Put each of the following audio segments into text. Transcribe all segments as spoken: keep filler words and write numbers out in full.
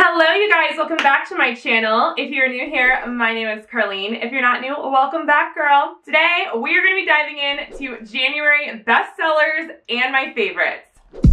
Hello you guys, welcome back to my channel. If you're new here, my name is Carlene. If you're not new, welcome back, girl. Today, we are going to be diving into January bestsellers and my favorites.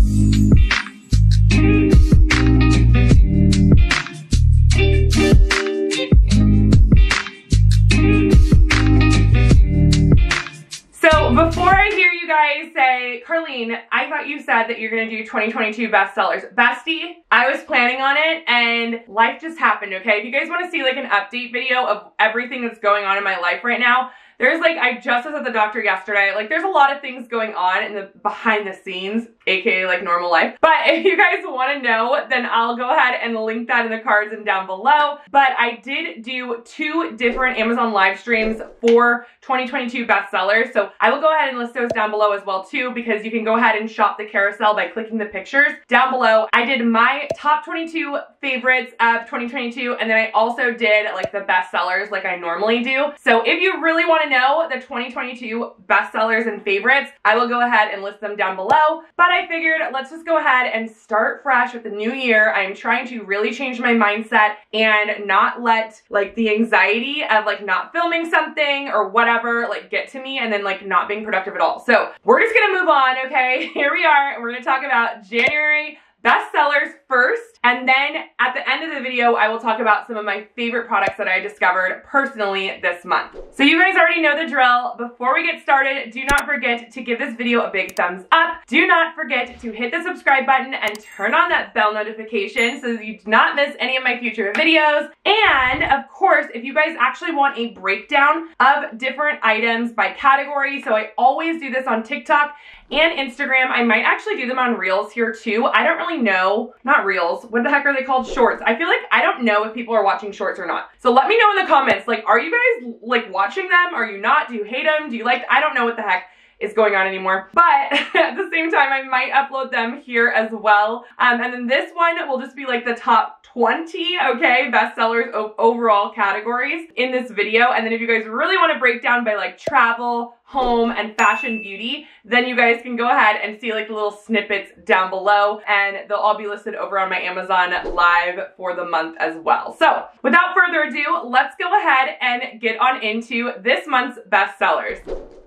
So before I hear you guys say, Carlene, I thought you said that you're gonna do twenty twenty-two bestsellers. Bestie, I was planning on it and life just happened, okay? If you guys wanna see like an update video of everything that's going on in my life right now, there's like, I just was at the doctor yesterday, like there's a lot of things going on in the behind the scenes, aka like normal life. But if you guys wanna know, then I'll go ahead and link that in the cards and down below. But I did do two different Amazon live streams for twenty twenty-two bestsellers. So I will go ahead and list those down below as well too, because you can go ahead and shop the carousel by clicking the pictures down below. I did my top twenty-two favorites of twenty twenty-two, and then I also did like the bestsellers like I normally do. So if you really wanna know the twenty twenty-two bestsellers and favorites, I will go ahead and list them down below. But I figured let's just go ahead and start fresh with the new year. I'm trying to really change my mindset and not let like the anxiety of like not filming something or whatever like get to me and then like not being productive at all. So we're just gonna move on, okay? Here we are, and we're gonna talk about January bestsellers first, and then at the end of the video I will talk about some of my favorite products that I discovered personally this month. So you guys already know the drill. Before we get started, do not forget to give this video a big thumbs up. Do not forget to hit the subscribe button and turn on that bell notification so that you do not miss any of my future videos. And of course, if you guys actually want a breakdown of different items by category, so I always do this on TikTok and Instagram. I might actually do them on Reels here too. I don't really know, not Reels, what the heck are they called? Shorts. I feel like I don't know if people are watching shorts or not. So let me know in the comments, like, are you guys like watching them? Are you not? Do you hate them? Do you like, I don't know what the heck is going on anymore. But at the same time, I might upload them here as well. Um, and then this one will just be like the top twenty, okay, bestsellers of overall categories in this video. And then if you guys really want to break down by like travel, home, and fashion beauty, then you guys can go ahead and see like the little snippets down below, and they'll all be listed over on my Amazon live for the month as well. So without further ado, let's go ahead and get on into this month's bestsellers.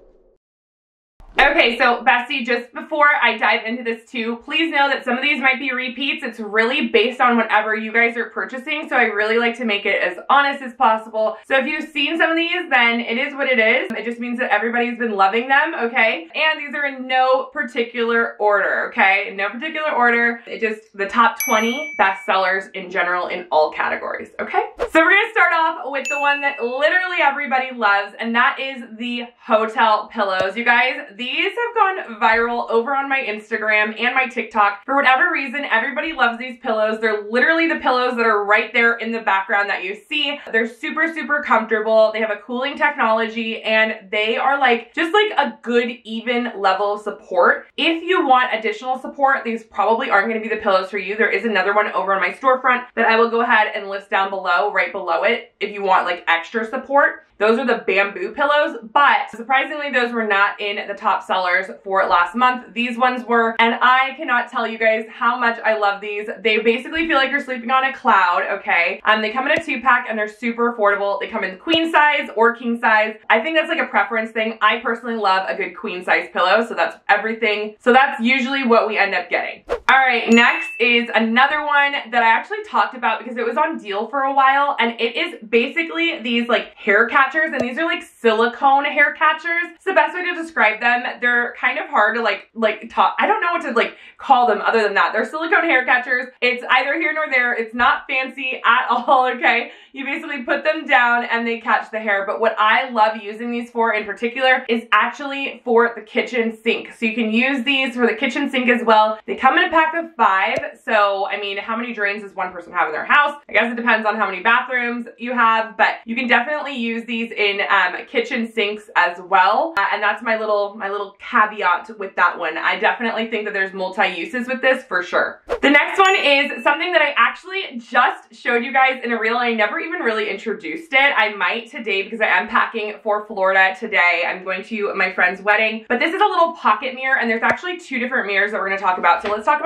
Okay, so Bestie, just before I dive into this too, please know that some of these might be repeats. It's really based on whatever you guys are purchasing, so I really like to make it as honest as possible. So if you've seen some of these, then it is what it is. It just means that everybody's been loving them, okay? And these are in no particular order, okay? In no particular order. It just, the top twenty bestsellers in general in all categories, okay? So we're gonna start off with the one that literally everybody loves, and that is the hotel pillows. You guys, these have gone viral over on my Instagram and my TikTok. For whatever reason, everybody loves these pillows. They're literally the pillows that are right there in the background that you see. They're super, super comfortable. They have a cooling technology, and they are like, just like a good, even level of support. If you want additional support, these probably aren't gonna be the pillows for you. There is another one over on my storefront that I will go ahead and list down below, right below it, if you want like extra support. Those are the bamboo pillows, but surprisingly, those were not in the top sellers for last month. These ones were, and I cannot tell you guys how much I love these. They basically feel like you're sleeping on a cloud, okay? Um, they come in a two pack and they're super affordable. They come in queen size or king size. I think that's like a preference thing. I personally love a good queen size pillow, so that's everything. So that's usually what we end up getting. All right, next is another one that I actually talked about because it was on deal for a while, and it is basically these like hair catchers, and these are like silicone hair catchers. It's the best way to describe them. They're kind of hard to like like talk. I don't know what to like call them other than that. They're silicone hair catchers. It's either here nor there. It's not fancy at all, okay? You basically put them down and they catch the hair. But what I love using these for in particular is actually for the kitchen sink. So you can use these for the kitchen sink as well. They come in a pack of five. So, I mean, how many drains does one person have in their house? I guess it depends on how many bathrooms you have, but you can definitely use these in um, kitchen sinks as well. Uh, and that's my little, my little caveat with that one. I definitely think that there's multi-uses with this for sure. The next one is something that I actually just showed you guys in a reel, and I never even really introduced it. I might today because I am packing for Florida today. I'm going to my friend's wedding, but this is a little pocket mirror, and there's actually two different mirrors that we're gonna talk about. So let's talk about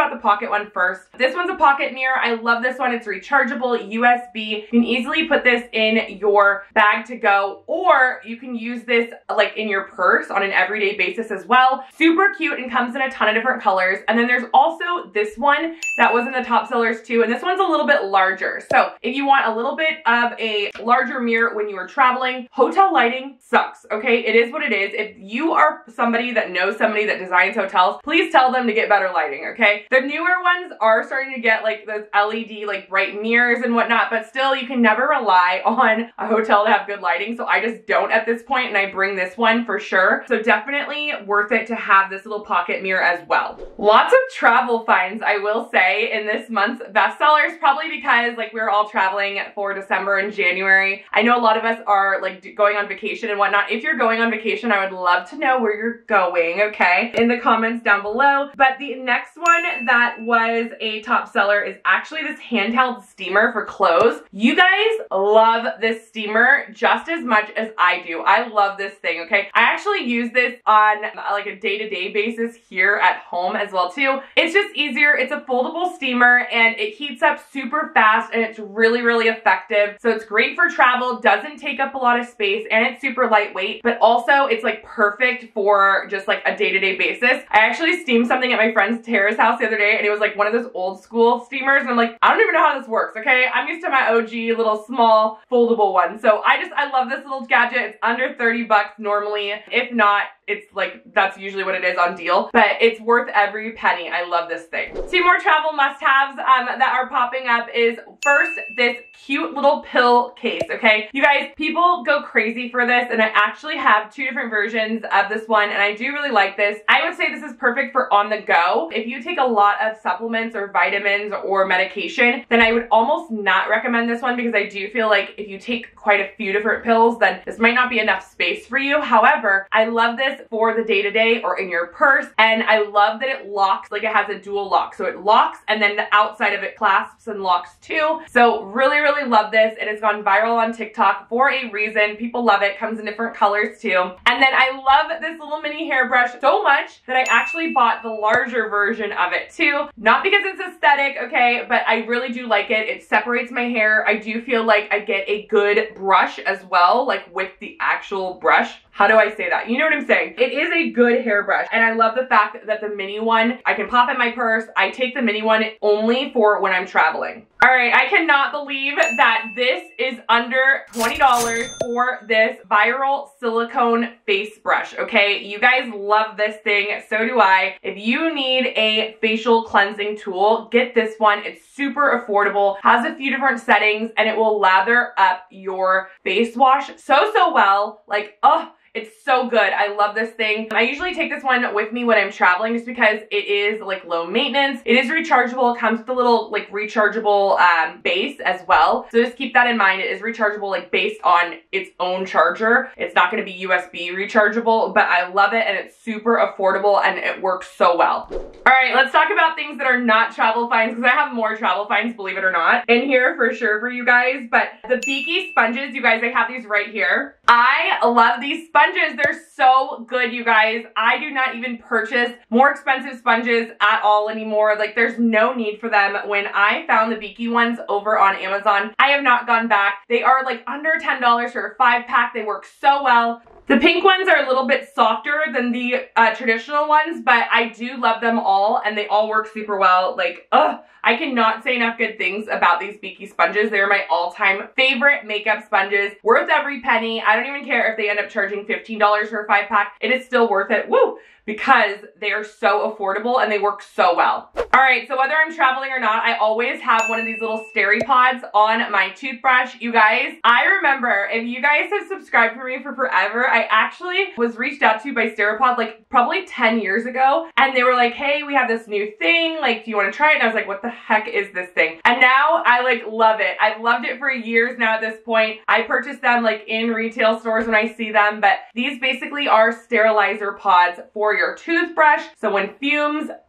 about the pocket one first. This one's a pocket mirror. I love this one. It's rechargeable, U S B. You can easily put this in your bag to go, or you can use this like in your purse on an everyday basis as well. Super cute and comes in a ton of different colors. And then there's also this one that was in the top sellers too, and this one's a little bit larger. So if you want a little bit of a larger mirror when you are traveling, hotel lighting sucks, okay? It is what it is. If you are somebody that knows somebody that designs hotels, please tell them to get better lighting, okay? The newer ones are starting to get like those L E D like bright mirrors and whatnot, but still you can never rely on a hotel to have good lighting. So I just don't at this point, and I bring this one for sure. So definitely worth it to have this little pocket mirror as well. Lots of travel finds, I will say, in this month's bestsellers, probably because like we're all traveling for December and January. I know a lot of us are like going on vacation and whatnot. If you're going on vacation, I would love to know where you're going, okay, in the comments down below. But the next one that was a top seller is actually this handheld steamer for clothes. You guys love this steamer just as much as I do. I love this thing, okay? I actually use this on like a day-to-day basis here at home as well too. It's just easier. It's a foldable steamer and it heats up super fast and it's really, really effective. So it's great for travel, doesn't take up a lot of space, and it's super lightweight, but also it's like perfect for just like a day-to-day basis. I actually steamed something at my friend's Tara's house the other day, and it was like one of those old school steamers, and I'm like, I don't even know how this works, okay? I'm used to my O G little small foldable one. So I just, I love this little gadget. It's under thirty bucks normally. If not, it's like, that's usually what it is on deal, but it's worth every penny. I love this thing. Two more travel must-haves um, that are popping up is first, this cute little pill case, okay? You guys, people go crazy for this, and I actually have two different versions of this one, and I do really like this. I would say this is perfect for on the go. If you take a lot of supplements or vitamins or medication, then I would almost not recommend this one, because I do feel like if you take quite a few different pills, then this might not be enough space for you. However, I love this for the day-to-day or in your purse, and I love that it locks, like it has a dual lock. So it locks, and then the outside of it clasps and locks too. So really, really love this. It has gone viral on TikTok for a reason. People love it. Comes in different colors too. And then I love this little mini hairbrush so much that I actually bought the larger version of it too. Not because it's aesthetic, okay, but I really do like it. It separates my hair. I do feel like I get a good brush as well, like with the actual brush. How do I say that? You know what I'm saying? It is a good hairbrush, and I love the fact that the mini one, I can pop in my purse. I take the mini one only for when I'm traveling. All right, I cannot believe that this is under twenty dollars for this viral silicone face brush, okay? You guys love this thing, so do I. If you need a facial cleansing tool, get this one. It's super affordable, has a few different settings, and it will lather up your face wash so, so well. Like, oh, it's so good. I love this thing. I usually take this one with me when I'm traveling just because it is like low maintenance. It is rechargeable. It comes with a little like rechargeable um, base as well. So just keep that in mind. It is rechargeable like based on its own charger. It's not going to be U S B rechargeable, but I love it, and it's super affordable and it works so well. All right, let's talk about things that are not travel finds, because I have more travel finds, believe it or not, in here for sure for you guys. But the Beaky sponges, you guys, I have these right here. I love these sponges. They're so good, you guys. I do not even purchase more expensive sponges at all anymore. Like, there's no need for them. When I found the Beaky ones over on Amazon, I have not gone back. They are like under ten dollars for a five pack. They work so well. The pink ones are a little bit softer than the uh, traditional ones, but I do love them all, and they all work super well. Like, ugh, I cannot say enough good things about these Beaky sponges. They're my all-time favorite makeup sponges. Worth every penny. I don't even care if they end up charging fifteen dollars for a five pack. It is still worth it. Woo! Because they are so affordable and they work so well. All right, so whether I'm traveling or not, I always have one of these little Steri-Pods on my toothbrush. You guys, I remember, if you guys have subscribed for me for forever, I actually was reached out to by Steri-Pod like probably ten years ago, and they were like, hey, we have this new thing, like, do you want to try it? And I was like, what the heck is this thing? And now I like love it. I've loved it for years now at this point. I purchase them like in retail stores when I see them, but these basically are sterilizer pods for your toothbrush. So when fumes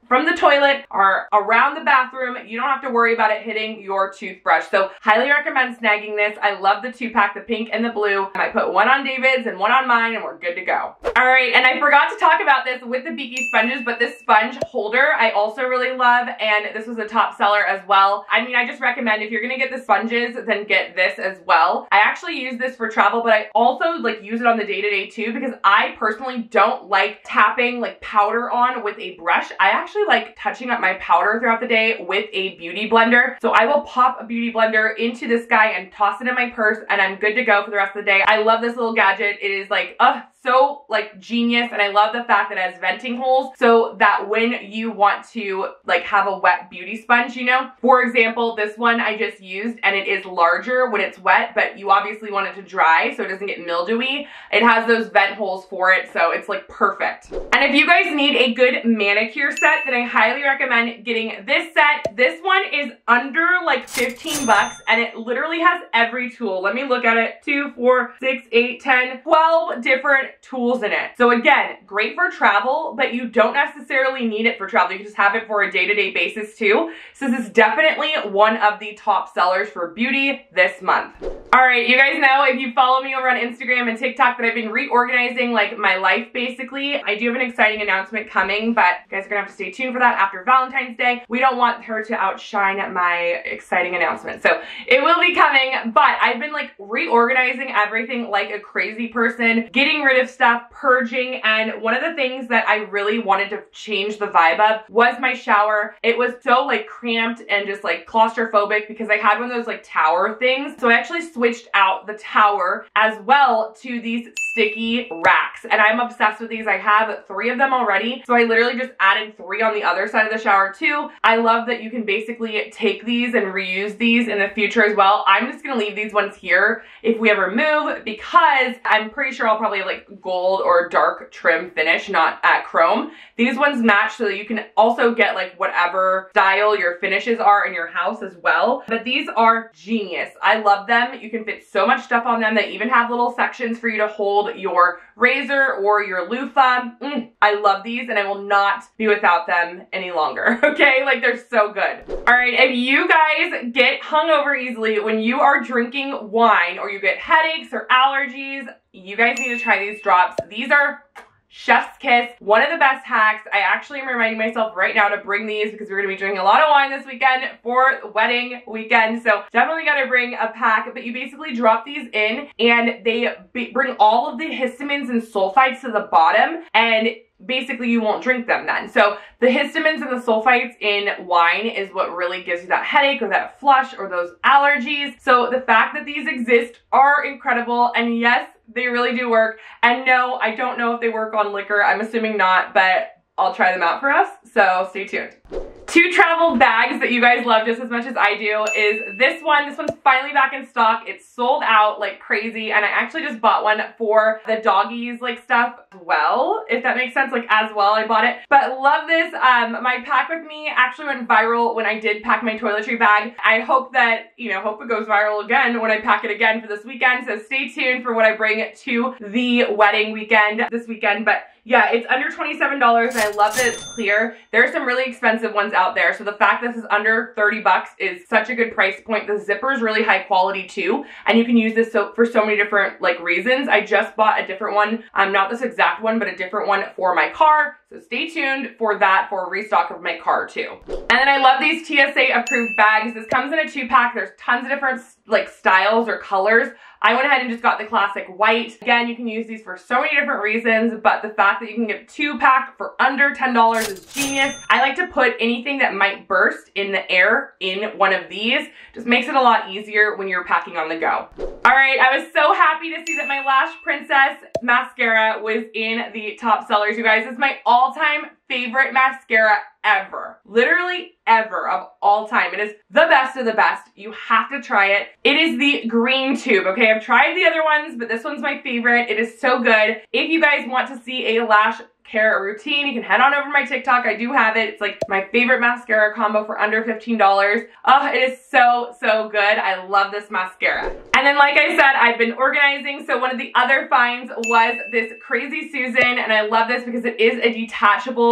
from the toilet or around the bathroom. You don't have to worry about it hitting your toothbrush. So highly recommend snagging this. I love the two pack, the pink and the blue. I put one on David's and one on mine and we're good to go. All right, and I forgot to talk about this with the Beaky sponges, but this sponge holder I also really love, and this was a top seller as well. I mean, I just recommend if you're gonna get the sponges, then get this as well. I actually use this for travel, but I also like use it on the day-to-day too, because I personally don't like tapping like powder on with a brush. I actually like touching up my powder throughout the day with a beauty blender. So I will pop a beauty blender into this guy and toss it in my purse, and I'm good to go for the rest of the day. I love this little gadget. It is like, uh, so like genius, and I love the fact that it has venting holes so that when you want to like have a wet beauty sponge, you know, for example, this one I just used and it is larger when it's wet, but you obviously want it to dry so it doesn't get mildewy. It has those vent holes for it, so it's like perfect. And if you guys need a good manicure set, then I highly recommend getting this set. This one is under like fifteen bucks and it literally has every tool. Let me look at it. Two, four, six, eight, ten, twelve different tools in it. So again, great for travel, but you don't necessarily need it for travel. You can just have it for a day-to-day basis too. So this is definitely one of the top sellers for beauty this month. All right, you guys know if you follow me over on Instagram and TikTok that I've been reorganizing like my life basically. I do have an exciting announcement coming, but you guys are gonna have to stay tuned for that after Valentine's Day. We don't want her to outshine my exciting announcement. So it will be coming, but I've been like reorganizing everything like a crazy person, getting rid of stuff, purging, and one of the things that I really wanted to change the vibe of was my shower. It was so like cramped and just like claustrophobic because I had one of those like tower things. So I actually switched out the tower as well to these sticky racks, and I'm obsessed with these. I have three of them already, so I literally just added three on the other side of the shower too. I love that you can basically take these and reuse these in the future as well. I'm just gonna leave these ones here if we ever move, because I'm pretty sure I'll probably have like gold or dark trim finish, not at chrome. These ones match so that you can also get like whatever style your finishes are in your house as well. But these are genius. I love them. You can fit so much stuff on them. They even have little sections for you to hold your razor or your loofah. Mm, I love these and I will not be without them any longer, okay? Like they're so good. All right, if you guys get hungover easily when you are drinking wine, or you get headaches or allergies, you guys need to try these drops. These are chef's kiss, one of the best hacks. I actually am reminding myself right now to bring these because we're gonna be drinking a lot of wine this weekend for wedding weekend. So definitely gotta bring a pack, but you basically drop these in and they bring all of the histamines and sulfites to the bottom, and basically you won't drink them then. So the histamines and the sulfites in wine is what really gives you that headache or that flush or those allergies. So the fact that these exist are incredible, and yes, they really do work. And no, I don't know if they work on liquor. I'm assuming not, but I'll try them out for us, so stay tuned. Two travel bags that you guys love just as much as I do is this one. This one's finally back in stock. It's sold out like crazy, and I actually just bought one for the doggies like stuff as well, if that makes sense, like as well I bought it. But love this. Um, my pack with me actually went viral when I did pack my toiletry bag. I hope that, you know, hope it goes viral again when I pack it again for this weekend, so stay tuned for what I bring to the wedding weekend this weekend. But yeah, it's under twenty-seven dollars and I love that it's clear. There are some really expensive ones out there, so the fact this is under thirty bucks is such a good price point. The zipper is really high quality too, and you can use this so for so many different like reasons. I just bought a different one, um, not this exact one, but a different one for my car. So stay tuned for that for a restock of my car too. And then I love these T S A approved bags. This comes in a two pack. There's tons of different like styles or colors. I went ahead and just got the classic white. Again, you can use these for so many different reasons, but the fact that you can get a two pack for under ten dollars is genius. I like to put anything that might burst in the air in one of these. Just makes it a lot easier when you're packing on the go. All right, I was so happy to see that my Lash Princess mascara was in the top sellers, you guys. This is my all-time favorite mascara ever. Literally ever of all time. It is the best of the best. You have to try it. It is the green tube, okay? I've tried the other ones, but this one's my favorite. It is so good. If you guys want to see a lash care routine, you can head on over to my TikTok. I do have it. It's like my favorite mascara combo for under fifteen dollars. Oh, it is so, so good. I love this mascara. And then like I said, I've been organizing. So one of the other finds was this Crazy Susan, and I love this because it is a detachable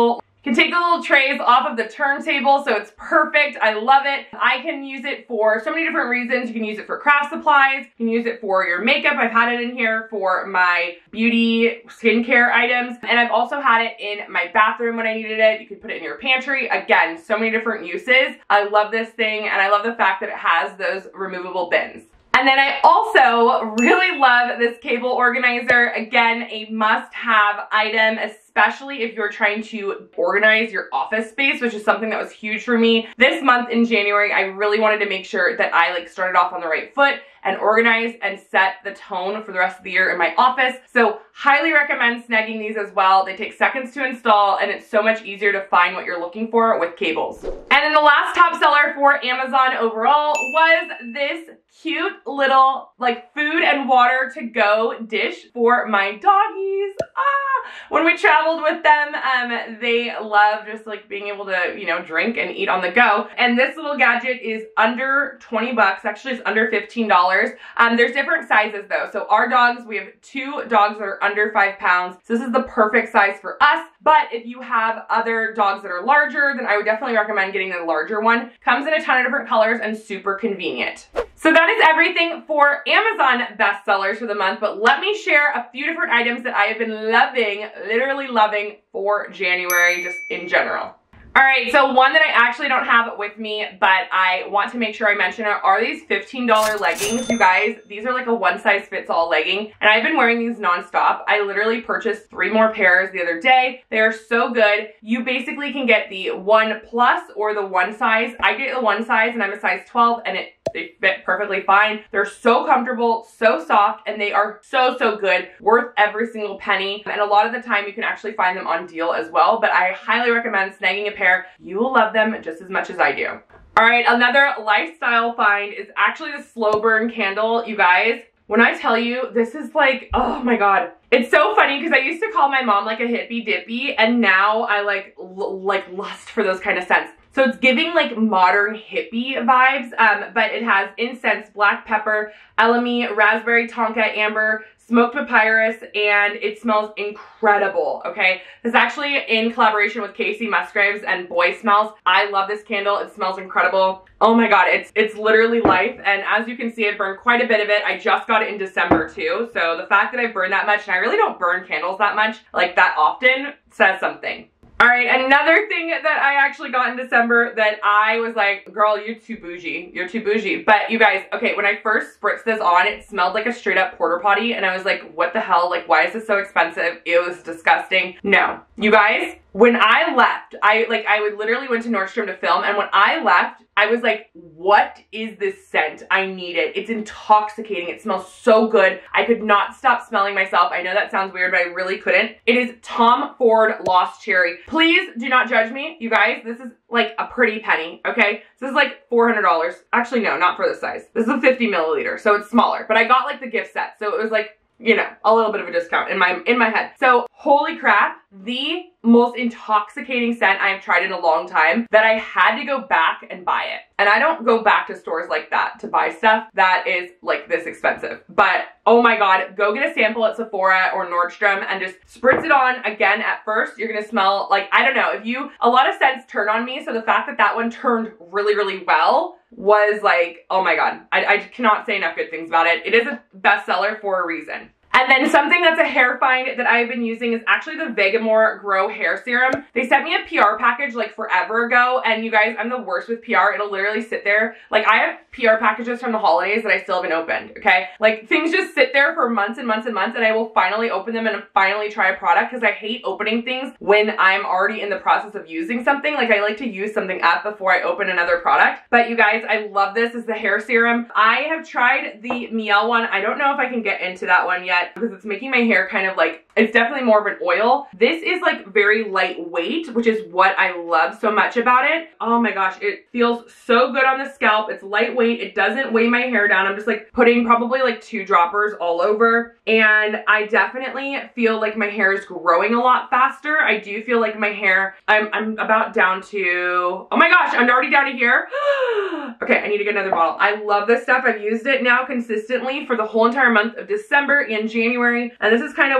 Can take the little trays off of the turntable, so it's perfect. I love it. I can use it for so many different reasons. You can use it for craft supplies. You can use it for your makeup. I've had it in here for my beauty skincare items. And I've also had it in my bathroom when I needed it. You can put it in your pantry. Again, so many different uses. I love this thing, and I love the fact that it has those removable bins. And then I also really love this cable organizer. Again, a must-have item, especially if you're trying to organize your office space, which is something that was huge for me. This month in January, I really wanted to make sure that I like started off on the right foot and organized and set the tone for the rest of the year in my office. So highly recommend snagging these as well. They take seconds to install, and it's so much easier to find what you're looking for with cables. And then the last top seller for Amazon overall was this cute little like food and water to go dish for my doggies. Ah! When we traveled with them, um, they love just like being able to, you know, drink and eat on the go. And this little gadget is under twenty bucks. Actually, it's under fifteen dollars. Um, there's different sizes though. So our dogs, we have two dogs that are under five pounds. So this is the perfect size for us. But if you have other dogs that are larger, then I would definitely recommend getting the larger one. Comes in a ton of different colors and super convenient. So that is everything for Amazon bestsellers for the month, but let me share a few different items that I have been loving, literally loving for January, just in general. All right, so one that I actually don't have with me, but I want to make sure I mention it, are these fifteen dollar leggings. You guys, these are like a one size fits all legging, and I've been wearing these nonstop. I literally purchased three more pairs the other day. They are so good. You basically can get the one plus or the one size. I get the one size and I'm a size twelve, and it they fit perfectly fine. They're so comfortable, so soft, and they are so, so good. Worth every single penny. And a lot of the time you can actually find them on deal as well, but I highly recommend snagging a pair. You will love them just as much as I do. All right, another lifestyle find is actually the slow burn candle, you guys. When I tell you, this is like, oh my God. It's so funny because I used to call my mom like a hippy dippy, and now I like, l like lust for those kind of scents. So it's giving like modern hippie vibes, um, but it has incense, black pepper, elemi, raspberry, tonka, amber, smoked papyrus, and it smells incredible, okay? This is actually in collaboration with Casey Musgraves and Boy Smells. I love this candle. It smells incredible. Oh my God, it's it's literally life. And as you can see, I burned quite a bit of it. I just got it in December too. So the fact that I burned that much, and I really don't burn candles that much, like that often, says something. All right, another thing that I actually got in December that I was like, girl, you're too bougie. You're too bougie. But you guys, okay, when I first spritzed this on, it smelled like a straight up porta potty. And I was like, what the hell? Like, why is this so expensive? It was disgusting. No, you guys, when I left, I like, I would literally went to Nordstrom to film. And when I left, I was like, what is this scent? I need it. It's intoxicating. It smells so good. I could not stop smelling myself. I know that sounds weird, but I really couldn't. It is Tom Ford Lost Cherry. Please do not judge me. You guys, this is like a pretty penny, okay? This is like four hundred dollars. Actually, no, not for this size. This is a fifty milliliter, so it's smaller. But I got like the gift set, so it was like, you know, a little bit of a discount in my in my head. So holy crap, the most intoxicating scent I've tried in a long time that I had to go back and buy it. And I don't go back to stores like that to buy stuff that is like this expensive. But oh my God, go get a sample at Sephora or Nordstrom and just spritz it on again. At first, you're gonna smell like, I don't know, if you, a lot of scents turn on me. So the fact that that one turned really, really well was like, oh my God, I, I cannot say enough good things about it. It is a bestseller for a reason. And then something that's a hair find that I've been using is actually the Vegamour Grow Hair Serum. They sent me a P R package like forever ago, and you guys, I'm the worst with P R. It'll literally sit there. Like, I have P R packages from the holidays that I still haven't opened, okay? Like, things just sit there for months and months and months, and I will finally open them and finally try a product because I hate opening things when I'm already in the process of using something. Like, I like to use something up before I open another product. But you guys, I love this. This is the hair serum. I have tried the Mielle one. I don't know if I can get into that one yet, because it's making my hair kind of like, it's definitely more of an oil. This is like very lightweight, which is what I love so much about it. Oh my gosh, it feels so good on the scalp. It's lightweight. It doesn't weigh my hair down. I'm just like putting probably like two droppers all over. And I definitely feel like my hair is growing a lot faster. I do feel like my hair, I'm, I'm about down to, oh my gosh, I'm already down to here. Okay, I need to get another bottle. I love this stuff. I've used it now consistently for the whole entire month of December and January. And this is kind of what I do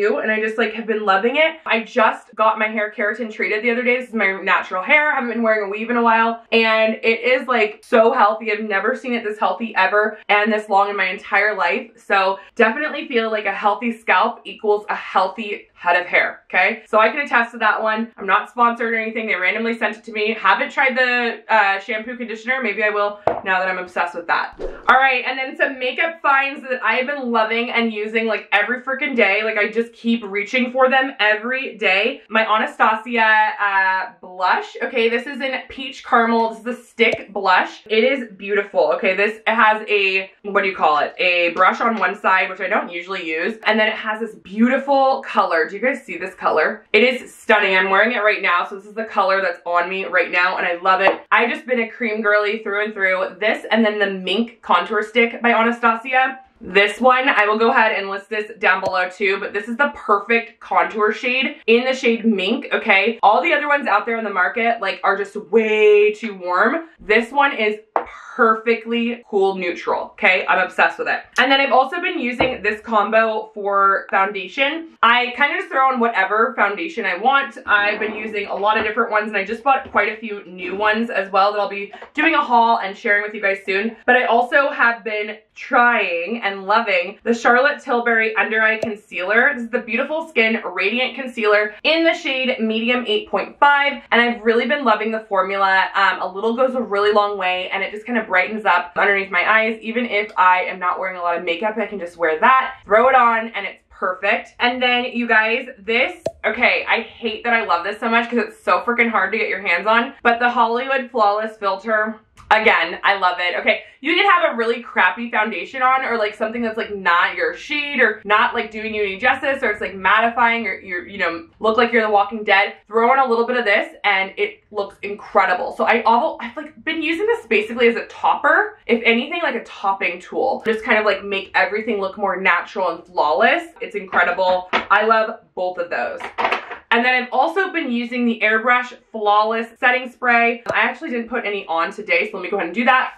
too, and I just like have been loving it. I just got my hair keratin treated the other day. This is my natural hair. I haven't been wearing a weave in a while, and it is like so healthy. I've never seen it this healthy ever and this long in my entire life. So definitely feel like a healthy scalp equals a healthy head of hair, okay? So I can attest to that one. I'm not sponsored or anything. They randomly sent it to me. Haven't tried the uh, shampoo conditioner. Maybe I will now that I'm obsessed with that. All right, and then some makeup finds that I have been loving and using like every freaking day. Like I just keep reaching for them every day. My Anastasia uh, blush. Okay, this is in Peach Caramel. This is the stick blush. It is beautiful. Okay, this has a, what do you call it? A brush on one side, which I don't usually use. And then it has this beautiful color. Do you guys see this color? It is stunning. I'm wearing it right now. So this is the color that's on me right now and I love it. I've just been a cream girly through and through. This and then the Mink Contour Stick by Anastasia. This one, I will go ahead and list this down below too, but this is the perfect contour shade in the shade Mink, okay? All the other ones out there in the market like are just way too warm. This one is perfectly cool neutral, okay? I'm obsessed with it. And then I've also been using this combo for foundation. I kind of just throw on whatever foundation I want. I've been using a lot of different ones and I just bought quite a few new ones as well that I'll be doing a haul and sharing with you guys soon. But I also have been trying and loving the Charlotte Tilbury Under Eye Concealer. This is the Beautiful Skin Radiant Concealer in the shade Medium eight point five. And I've really been loving the formula. Um, a little goes a really long way and it just kind of brightens up underneath my eyes. Even if I am not wearing a lot of makeup, I can just wear that, throw it on, and it's perfect. And then you guys, this, okay, I hate that I love this so much because it's so freaking hard to get your hands on, but the Hollywood Flawless Filter, again, I love it. Okay, you can have a really crappy foundation on or like something that's like not your shade or not like doing you any justice or it's like mattifying or you're, you know, look like you're The Walking Dead. Throw on a little bit of this and it looks incredible. So I all, I've like been using this basically as a topper, if anything like a topping tool. Just kind of like make everything look more natural and flawless. It's incredible. I love both of those. And then I've also been using the Airbrush Flawless Setting Spray. I actually didn't put any on today, so let me go ahead and do that.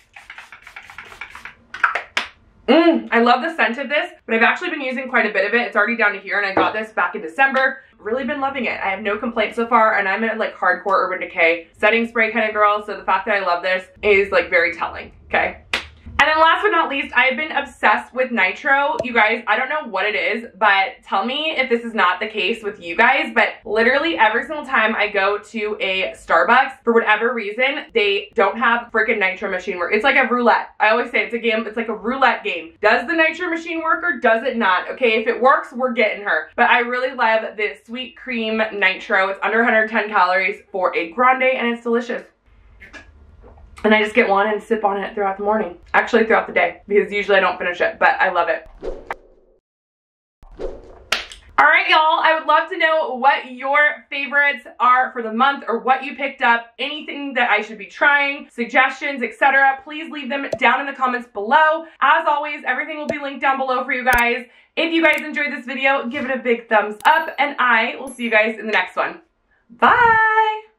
Mmm, I love the scent of this, but I've actually been using quite a bit of it. It's already down to here, and I got this back in December. Really been loving it. I have no complaints so far, and I'm a like hardcore Urban Decay setting spray kind of girl, so the fact that I love this is like very telling, okay? And then last but not least, I've been obsessed with Nitro. You guys, I don't know what it is, but tell me if this is not the case with you guys, but literally every single time I go to a Starbucks, for whatever reason, they don't have freaking Nitro machine work. It's like a roulette. I always say it's a game, it's like a roulette game. Does the Nitro machine work or does it not? Okay, if it works, we're getting her. But I really love this Sweet Cream Nitro. It's under one hundred ten calories for a grande and it's delicious. And I just get one and sip on it throughout the morning. Actually throughout the day, because usually I don't finish it, but I love it. All right, y'all, I would love to know what your favorites are for the month or what you picked up, anything that I should be trying, suggestions, et cetera. Please leave them down in the comments below. As always, everything will be linked down below for you guys. If you guys enjoyed this video, give it a big thumbs up, and I will see you guys in the next one. Bye!